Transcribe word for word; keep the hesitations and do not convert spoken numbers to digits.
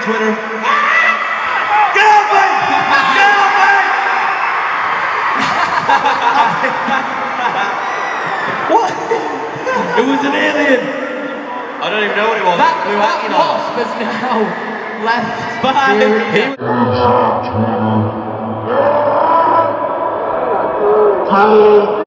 Twitter. Get out, mate! Get out, mate! What? It was an alien. I don't even know what it was. That, Blue that Aquino. wasp has now left Bye. the arena. Hello.